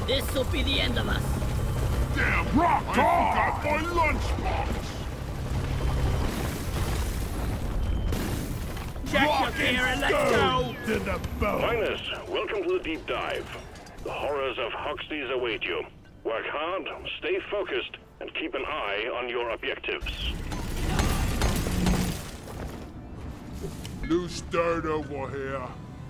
This'll be the end of us. Damn, rock! I forgot my lunchbox! Check your gear and let's go! To the boat! Miners, welcome to the deep dive. The horrors of Hogsmeade await you. Work hard, stay focused, and keep an eye on your objectives. Loose dirt over here.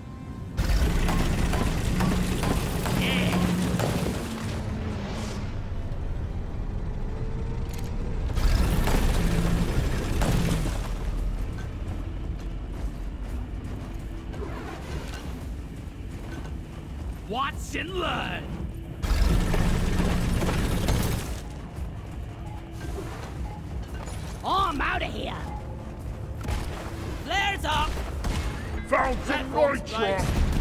Watch and learn! Oh, I'm out of here! Flares up! Found some nitro!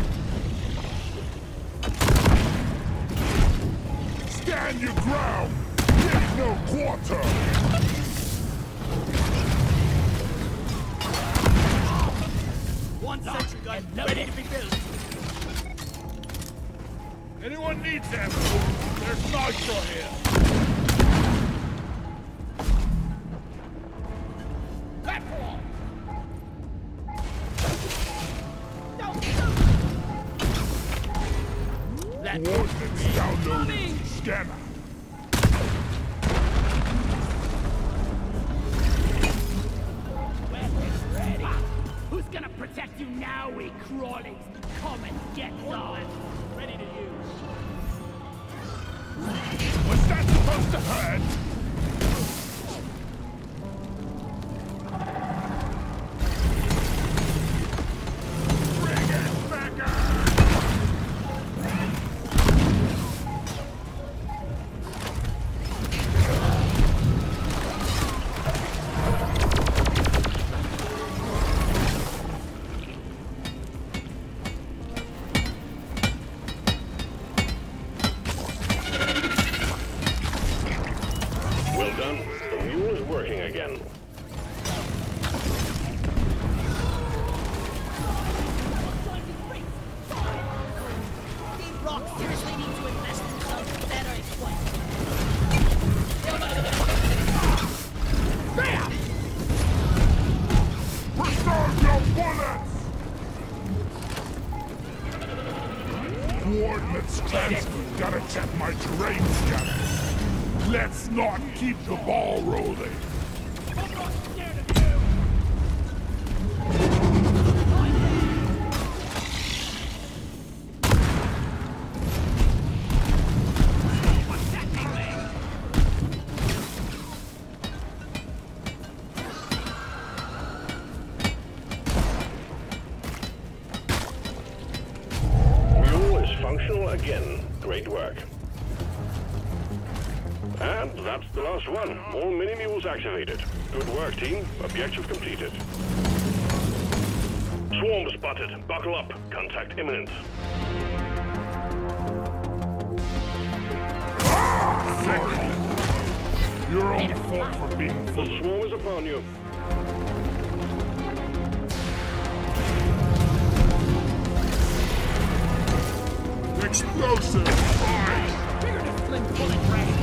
Stand your ground! Get no quarter! One sentry gun ready to be built. Anyone needs ammo? There's nitro here! Platform! Coordinates downloaded to scanner. Weapons ready. Who's gonna protect you now, we crawlies? Come and get some. Ready to use. Was that supposed to hurt? Bring it back up! Well done. The mule is working again. Team Rock seriously needs to invest in some better equipment. Bam! Preserve your bullets! Coordinates transferred. Gotta check my terrain scanner. Let's not keep the ball rolling. I'm not scared of you! What's that doing? Mule is functional again. Great work. And that's the last one. All mini-mules activated. Good work, team. Objective completed. Swarm spotted. Buckle up. Contact imminent. Sorry. Your own fault for being The full. swarm is upon you. Explosive! Fire! Bigger than Flint bullet ready.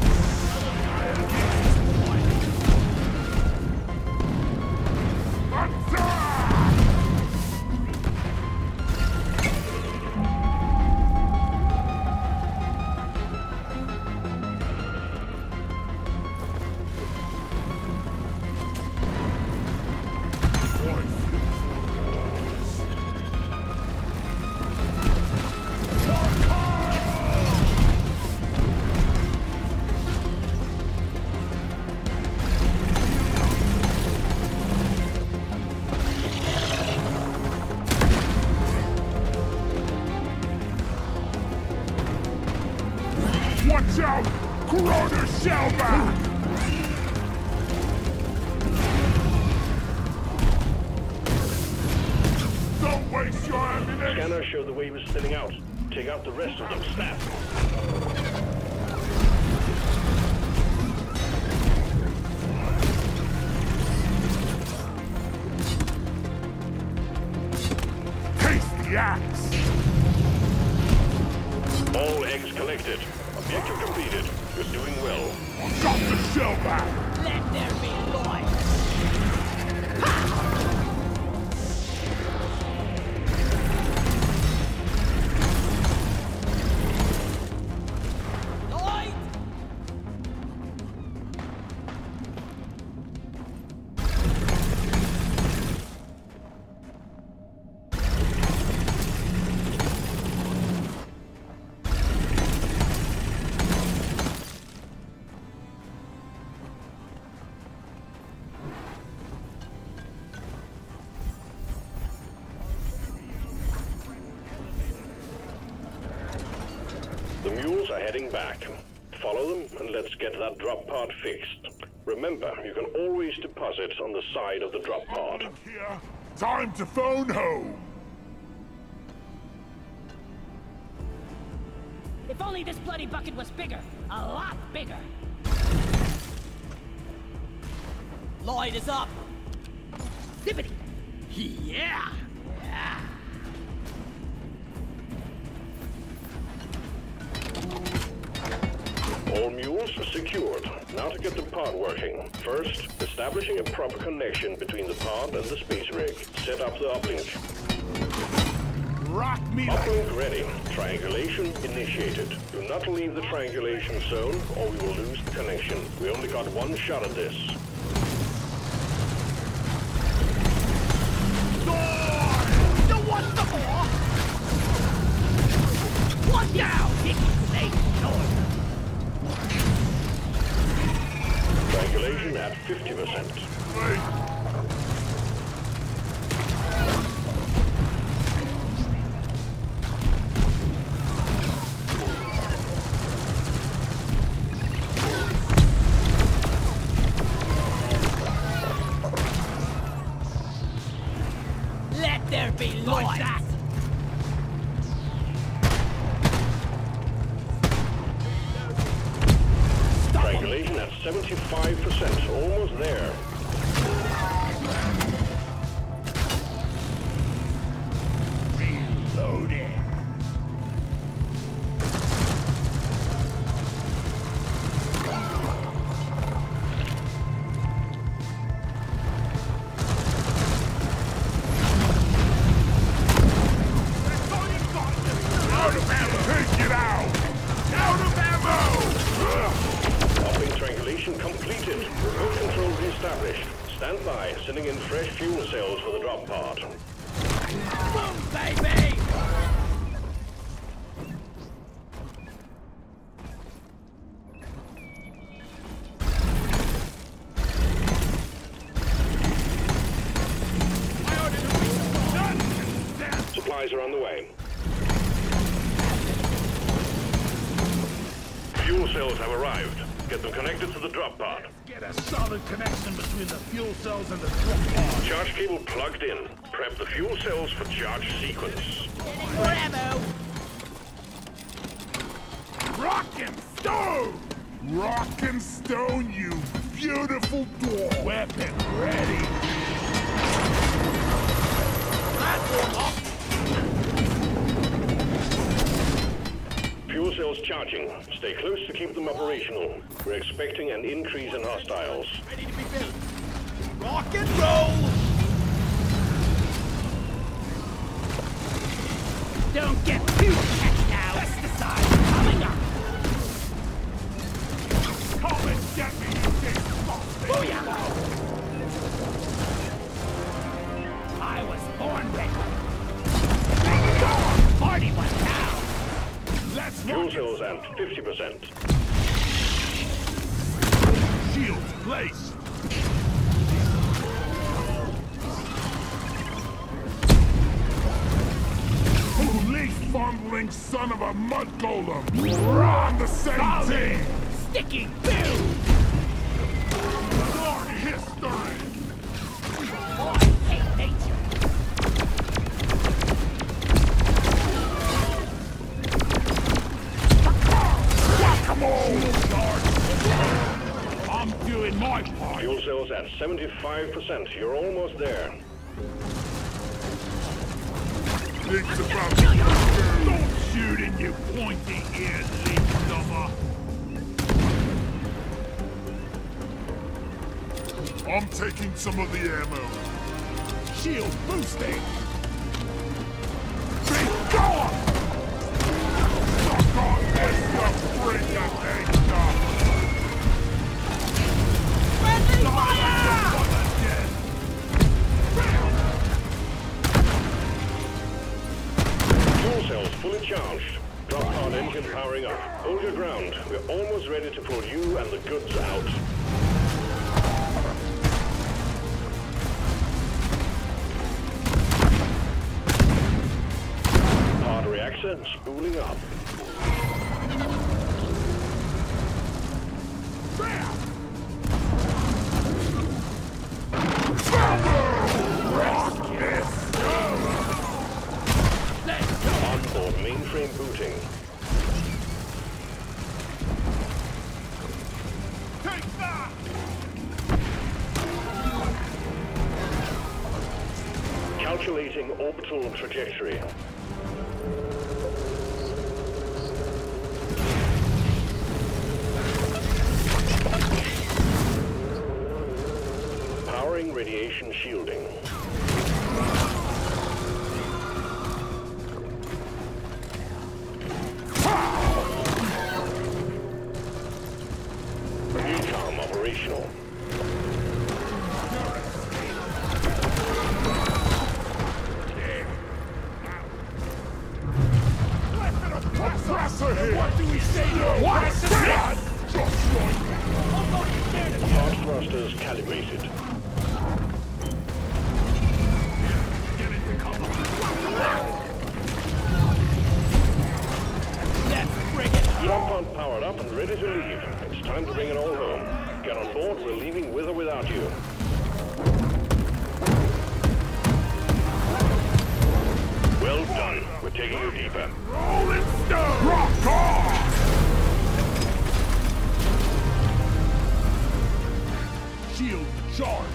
Watch out! Corona shellback! Don't waste your ammunition! Scanner showed the wave is thinning out. Take out the rest of them. Snap! Taste the axe! All eggs collected. detected. Objective completed. You're doing well. I've got the shell back! Let there be light! Light! The mules are heading back. Follow them and let's get that drop pod fixed. Remember, you can always deposit on the side of the drop pod. Here, time to phone home! If only this bloody bucket was bigger. A lot bigger. Lloyd is up. Zippity. Yeah. Yeah. All mules secured. Now to get the pod working. First, establishing a proper connection between the pod and the space rig. Set up the uplink. Rock me like... Uplink ready. Triangulation initiated. Do not leave the triangulation zone or we will lose the connection. We only got one shot at this. You want the more? Watch out! Snake noise. Triangulation at 50%. Wait. Let there be light. Like Triangulation at 75%. Almost there. Reloading. Out of ammo! Take it out! Out of ammo! Uplink triangulation completed. Remote control reestablished. Stand by, sending in fresh fuel cells for the drop pod. boom, baby! Supplies are on the way. Fuel cells have arrived. Get them connected to the drop pod. Get a solid connection between the fuel cells and the drop pod. Charge cable plugged in. Prep the fuel cells for charge sequence. For ammo! Rock and stone! Rock and stone, you beautiful dwarf! Weapon ready! Platform up! Fuel cells charging. Stay close to keep them operational. We're expecting an increase in hostiles. Ready to be built. Rock and roll! Don't get too attached now! Pesticide coming up! Come and get me, you big bastard! Booyah! I was born ready. Party was down! Let's Fuel rock cells at 50%. shields placed! Leaf-fondling son of a mud golem! We're on the same team! Sticky boom! Dark history! Oh, I hate nature! Guacamole! I'm doing my part! Fuel cells at 75%. You're almost there. It's about... Don't shoot in, you pointy-eared leaf! I'm taking some of the ammo. Shield boosting! Be gone! Suck on this, you freak, you gangster! Friendly fire! Fuel cells fully charged. Drop pod engine powering up. Hold your ground. We're almost ready to pull you and the goods out. Pod reactor spooling up. Onboard mainframe booting. Take that! Calculating orbital trajectory. Powering radiation shielding. Recom operational. Oppressor here! What do we say? What? Just Pod thrusters calibrated. Drop pod powered up and ready to leave. It's time to bring it all home. Get on board, we're leaving with or without you. Well done. We're taking you deeper. Rolling stone! Rock on! Shield charged.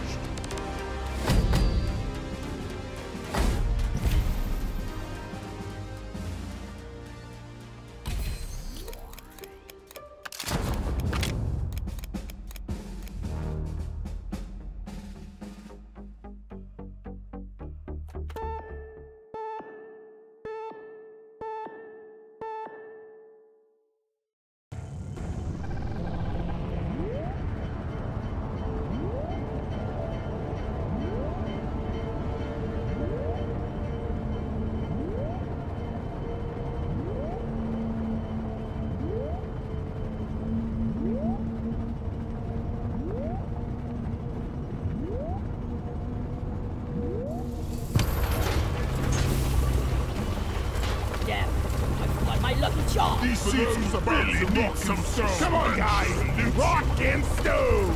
These seasons are about to rock some stone. Come on, guys! Rock and stone!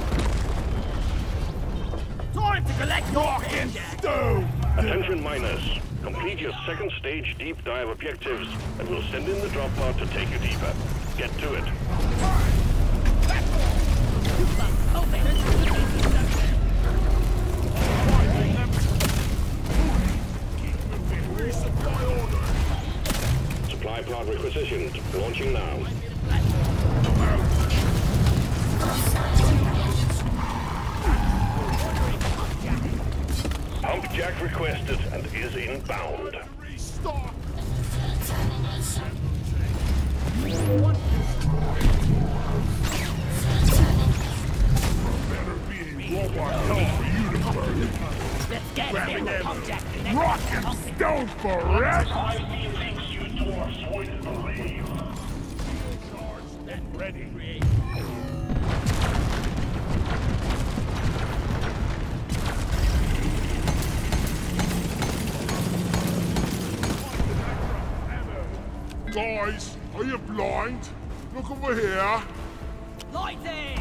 Time to collect Rock and stone! Attention miners. Complete your second stage deep dive objectives, and we'll send in the drop pod to take you deeper. Get to it. Supply pod requisitioned. Launching now. Pump jack requested and is inbound. Restart! Better be a robot hell for you to burn. Let's get him. Rock and stone forever! Charged and ready. Guys, are you blind? Look over here. Lighting!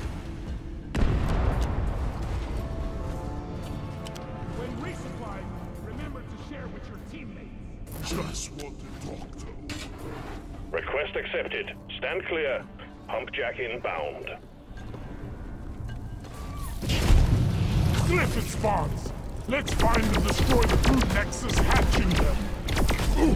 When resupplying, remember to share with your teammates. Just what the doctor. Request accepted. Stand clear. Pump jack inbound. Clifford spawns. Let's find and destroy the brute nexus hatching them. Ooh.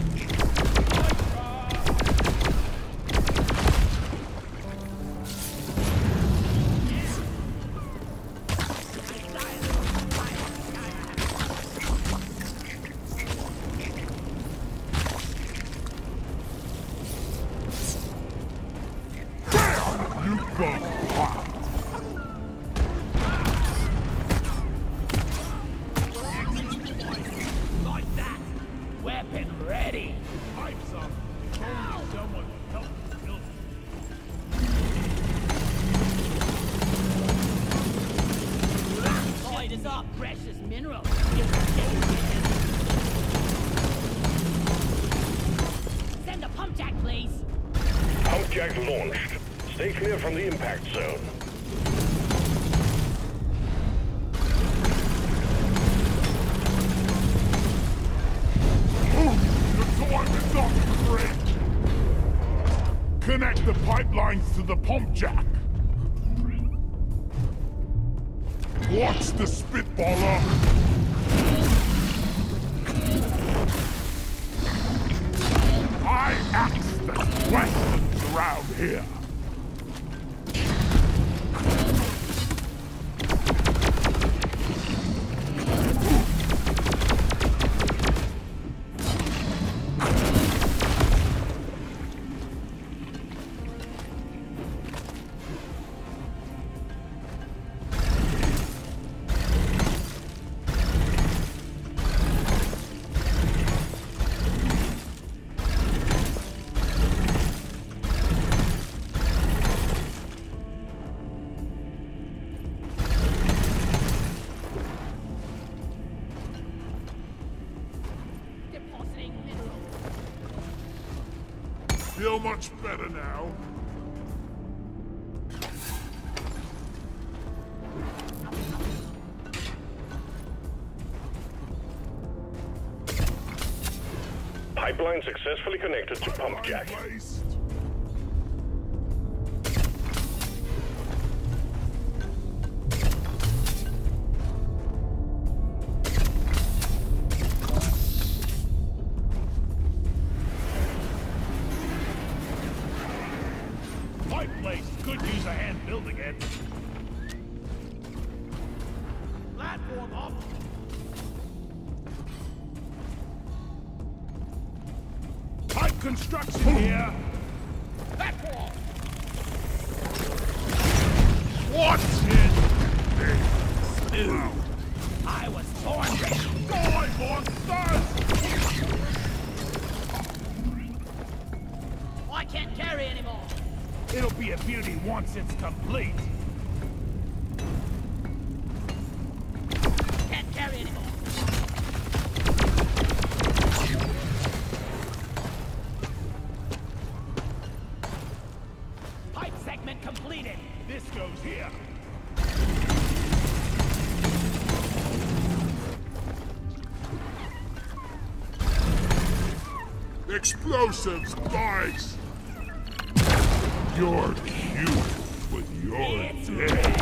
pump jack, please. Pump jack launched. Stay clear from the impact zone. The time is not great. Connect the pipelines to the pump jack. Watch the spitballer. I axe the questions around here. Depositing mineral. Feel much better now. Pipeline successfully connected to pump jack. Placed. My place could use a hand building it. Platform up. Pipe construction here. Platform. What's it? I was born ready. Die, monsters! I can't carry anymore. It'll be a beauty once it's complete. Can't carry anymore. Pipe segment completed. This goes here. Explosives, guys! You're cute, but you're dead.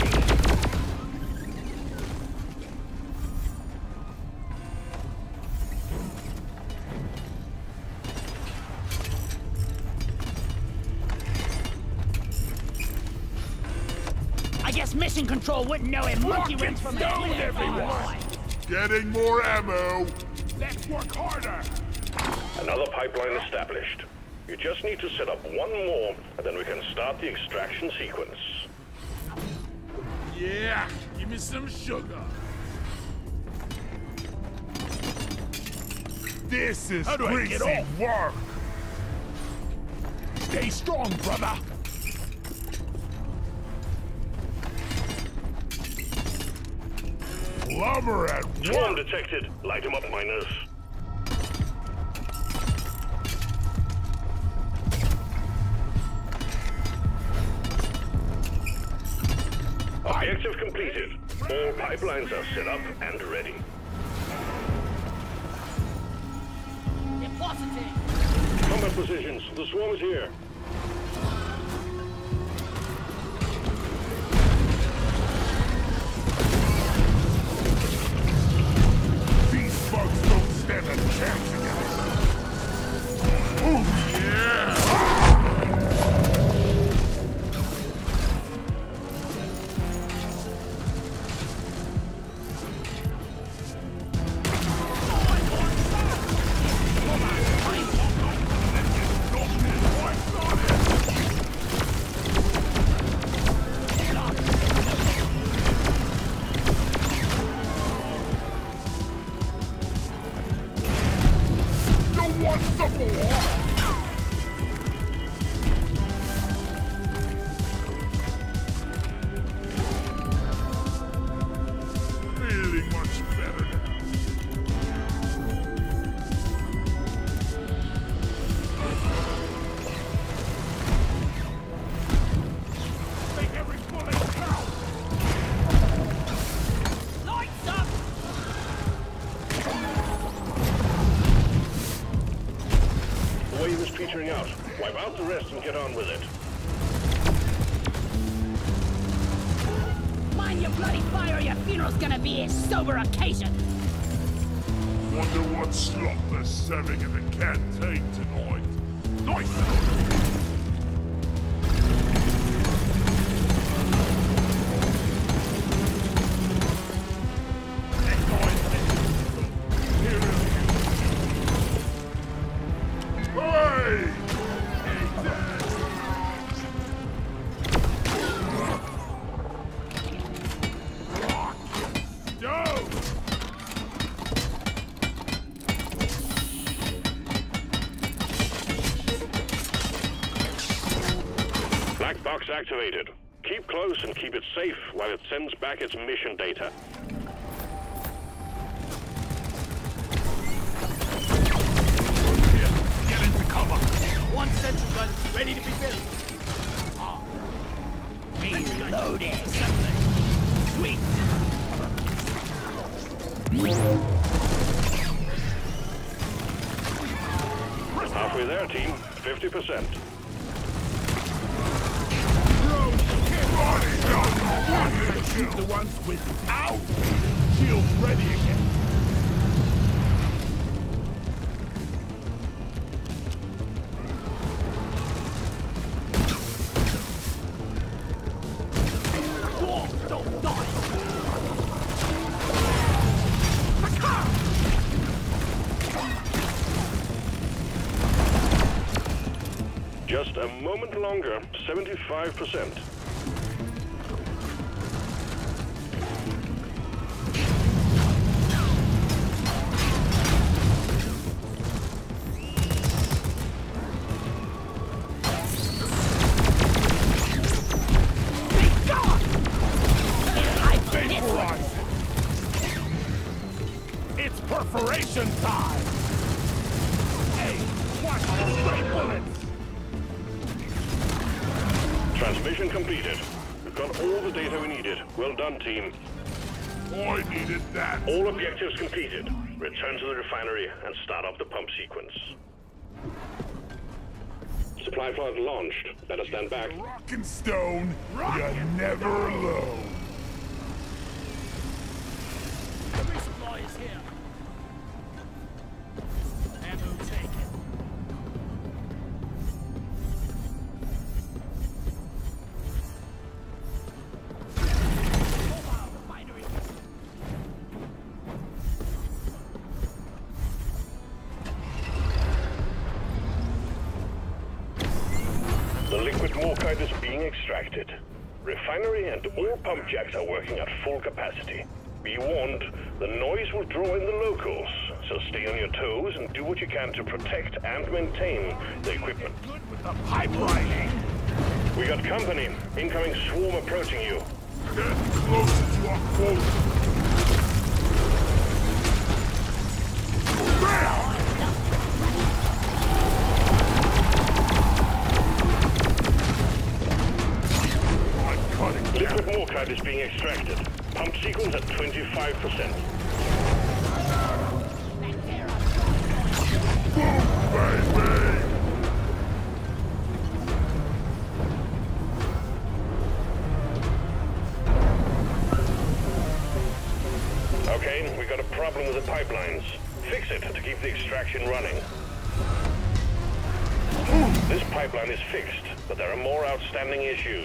I guess mission control wouldn't know a monkey Rock wrench from a and stone, clear everyone! Getting more ammo. Let's work harder. Another pipeline established. You just need to set up one more, and then we can start the extraction sequence. Yeah, give me some sugar. This is How do I get greasy off? work. Stay strong, brother. Lover at Swarm work. detected. Light him up, miners. Objective completed. All pipelines are set up and ready. Depositing. Combat positions. The swarm is here. These bugs don't stand a chance against us. Oh, yeah! Wipe out the rest and get on with it. Mind your bloody fire, or your funeral's gonna be a sober occasion. Wonder what slop they're serving in the canteen tonight. Nice! Black box activated. Keep close and keep it safe while it sends back its mission data. Get into cover. One sentry gun ready to be built. Reloaded. Sweet. Halfway there, team. 50%. Shoot the ones without shields ready again. Don't die. Just a moment longer. 75%. It's perforation time! Hey, watch the stray bullets! Transmission completed. We've got all the data we needed. Well done, team. I needed that. All objectives completed. Return to the refinery and start up the pump sequence. Supply pod launched. Better stand back. Rock and stone, you're never alone. The resupply is here. Ammo taken. Mobile refinery. The liquid morkite is being extracted. Refinery and all pump jacks are working at full capacity. Be warned, the noise will draw in the locals, so stay on your toes and do what you can to protect and maintain the equipment. Good with the pipelining! We got company. Incoming swarm approaching you. Get closer to our quota. Liquid morkite is being extracted. Pump sequence at 25%. Okay, we got a problem with the pipelines. Fix it to keep the extraction running. This pipeline is fixed, but there are more outstanding issues.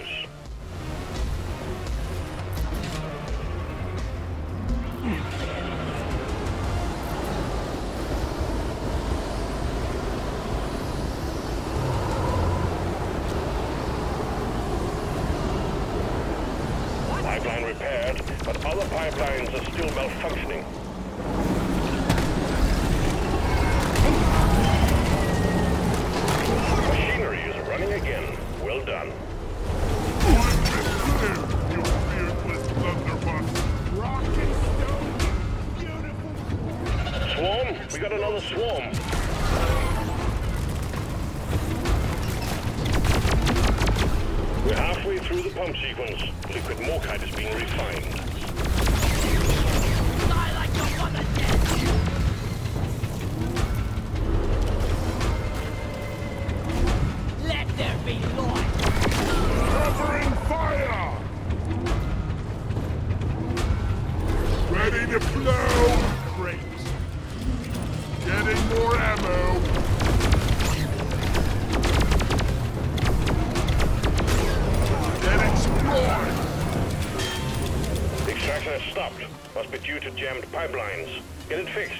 Pipeline repaired, but other pipelines are still malfunctioning. Machinery is running again. Well done. You beardless blunderbuss. Rock and stone, beautiful. Swarm? We got another swarm. We're halfway through the pump sequence. Liquid morkite is being refined. Die like your mother did. stopped. Must be due to jammed pipelines. Get it fixed.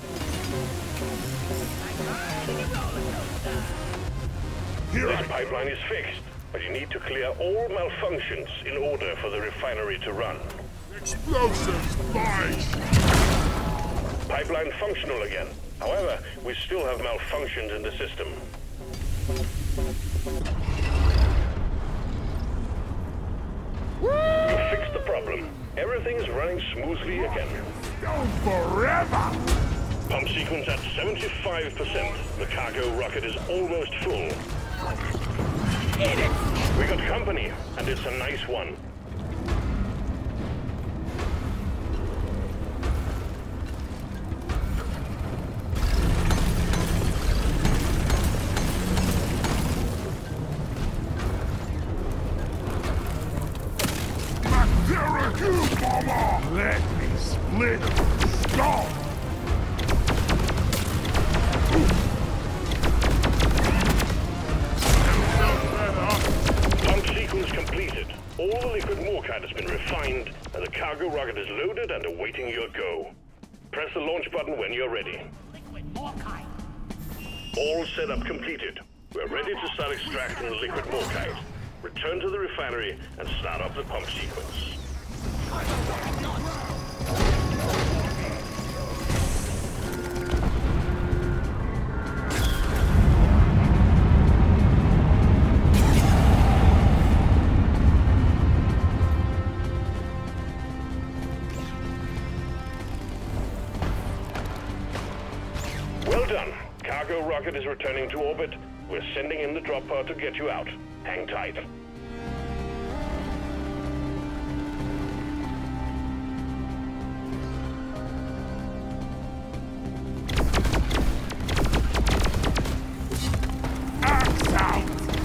This pipeline is fixed, but you need to clear all malfunctions in order for the refinery to run. Explosives, nice! Pipeline functional again. However, we still have malfunctions in the system. You fixed the problem. Everything's running smoothly again. Stone forever! Pump sequence at 75%. The cargo rocket is almost full. We got company, and it's a nice one. Let me split skull! Pump sequence completed. All the liquid Morkite has been refined, and the cargo rocket is loaded and awaiting your go. Press the launch button when you're ready. Liquid Morkite. All setup completed. We're ready to start extracting the liquid Morkite. Return to the refinery and start up the pump sequence. Well done. Cargo rocket is returning to orbit. We're sending in the drop pod to get you out. Hang tight. Axe out!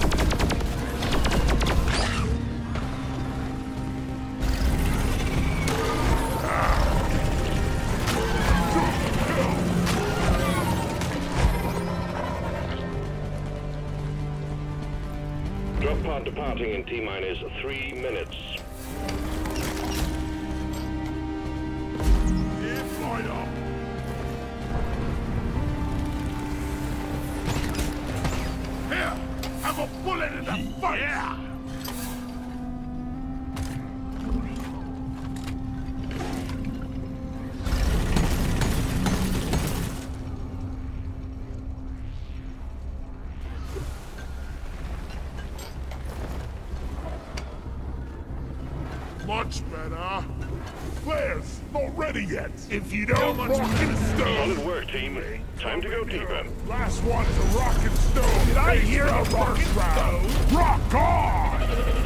Drop pod departing in T-minus 3 minutes. Right up! Here! Have a bullet in the face! Yeah! Much better. Flares, not ready yet. If you don't rock and stone. Solid work, team. Time to go deeper. Last one's a rock and stone. Did I hear a rock and stone? Rock on!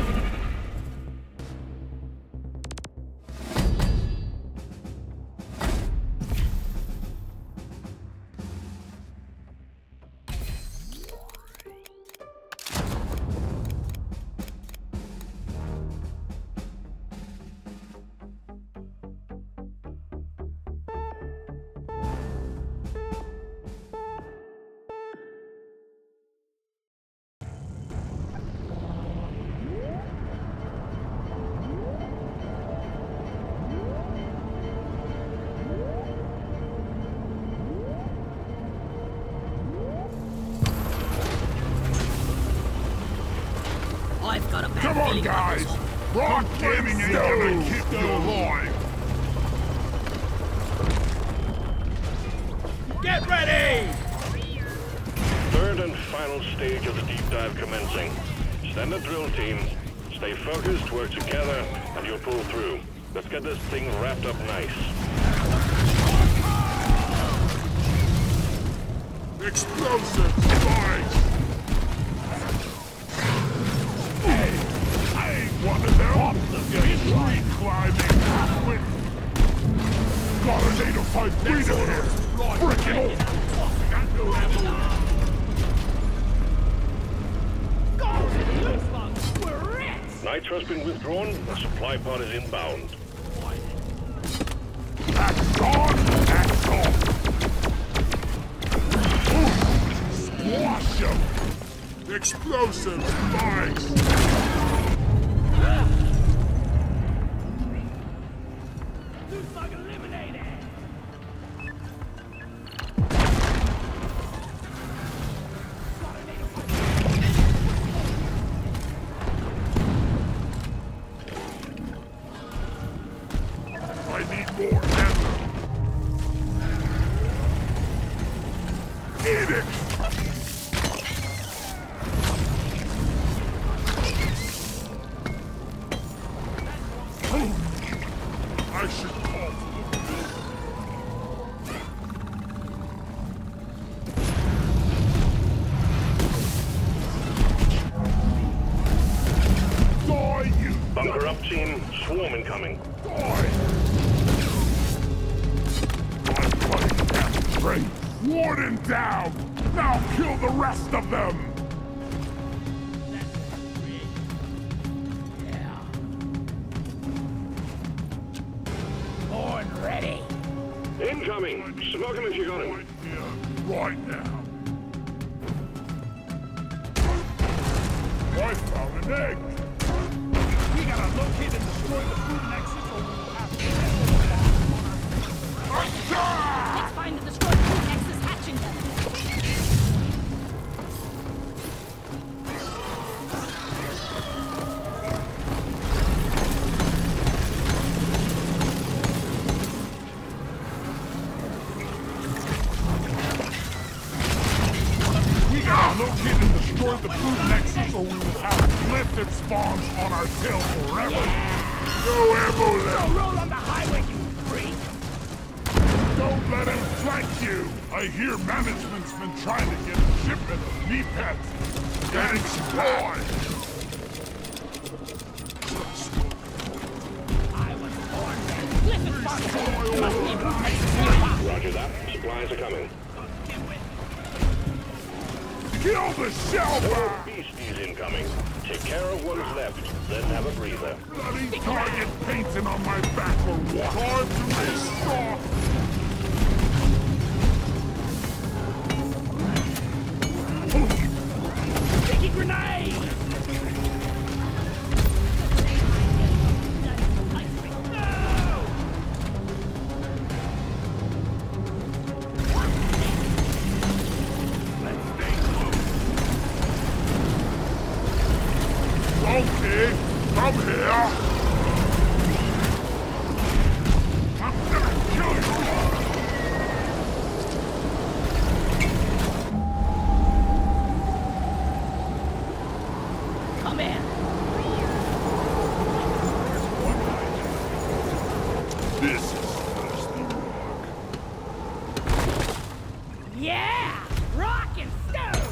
I've got a bad Come on, feeling about guys! this one. Rock gaming ain't gonna keep you alive! Get ready! Third and final stage of the deep dive commencing. Standard drill team. Stay focused, work together, and you'll pull through. Let's get this thing wrapped up nice. Explosive device! I ain't one of them! Off the tree climbing! Gotta need to fight freedom here! Frickin' Nitro's been withdrawn, the supply pod is inbound. That's on! That's on! Squash him! Explosive device! Team, swarm incoming. I'm cutting them straight. Warden down! Now kill the rest of them! Yeah. Born ready. Incoming! Smoke him if you got him. Right here, right now. I found an egg! We gotta locate and destroy the food nexus, or we will have to... Let's find the destroyed food nexus hatching them. We gotta locate and destroy the food nexus, or we will have lifted spawns on our tail forever! No ammo left! Roll on the highway, you freak! Don't let him flank you! I hear management's been trying to get a shipment of meat pets! Getting destroyed! I was born ready. Listen, Spartan! Must be food nexus nearby. Roger that. Supplies are coming. Kill the shell More bag! beasties incoming. Take care of what's left, then have a breather. Bloody target painting on my back or what? Time to restock! Sticky grenade! No! Okay, come here! I'm gonna kill you! Come in! This is supposed to rock. Yeah! Rock and stone!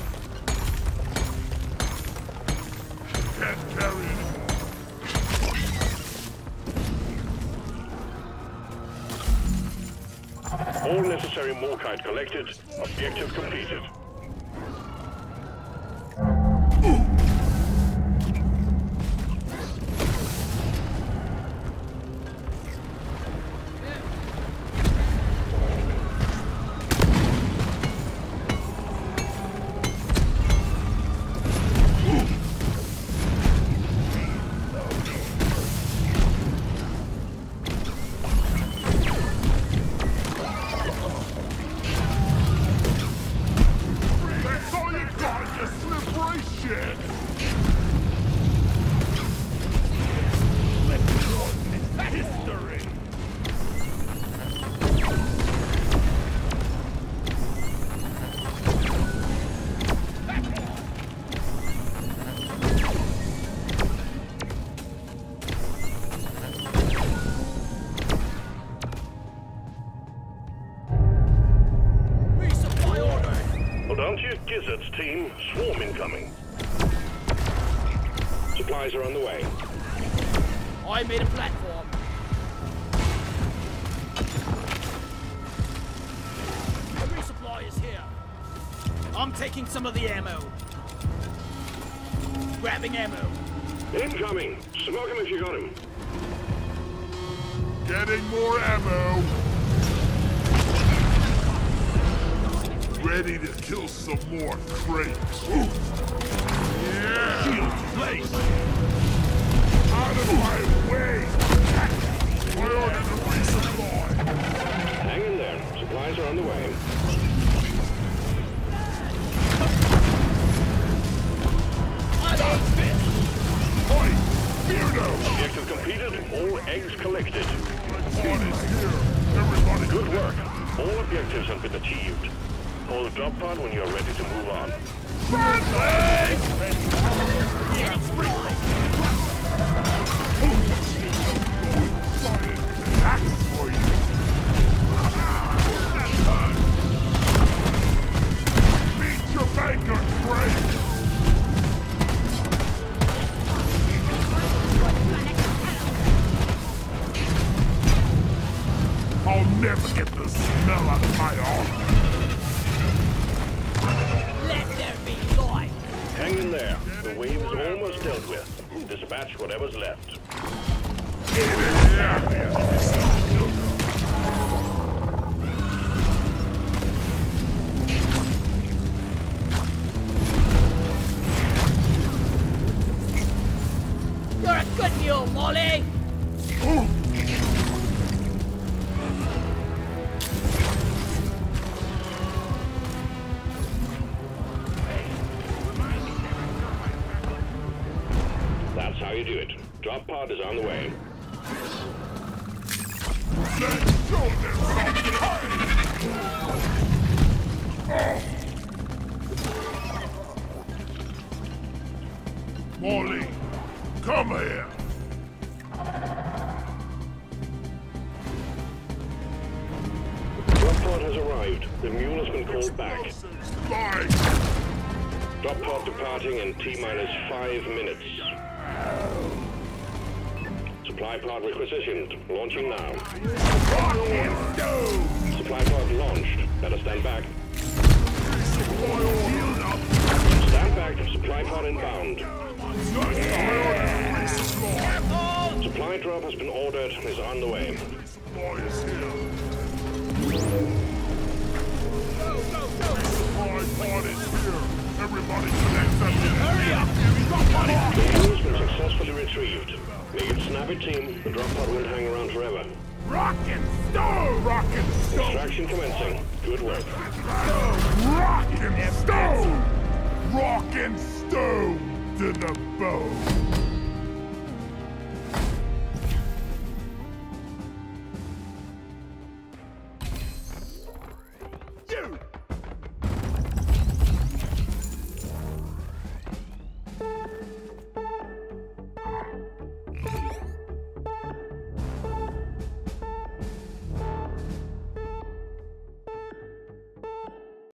Can't carry it. All necessary Morkite collected. Objective completed. That's all you got, you slippery shit! History! Resupply order! Hold on to your gizzards, team. Swarm incoming. Supplies are on the way. I made a platform. The resupply is here. I'm taking some of the ammo. Grabbing ammo. Incoming! Smoke him if you got him. Getting more ammo! Ready to kill some more crates. Yeah! Shield placed! Out of my way! I ordered a resupply! Hang in there. Supplies are on the way. Oi! Beardo! Objective completed. All eggs collected. One is here! Everybody Good work. All objectives have been achieved. Call the drop pod when you're ready to move on. Axe for you! Meet your banker, Frank! smell out of my arm. Let there be light! Hang in there. The wave is almost dealt with. Dispatch whatever's left. You're a good mule, Molly! That's how you do it. Drop pod is on the way. Let's show them something! Molly, come here! Drop pod has arrived. The mule has been called back. Slide! Drop pod departing in T-minus 5 minutes. Supply pod requisitioned. Launching now. Supply pod launched. Better stand back. Stand back. Supply pod inbound. Supply drop has been ordered and is on the way. Everybody connects up here. Hurry up! The mule has been successfully retrieved. Make it snappy, team. The drop pod won't hang around forever. Rock and stove! Rock and stove! Extraction commencing. Good work. Rock and stove! Rock and stove to the bone!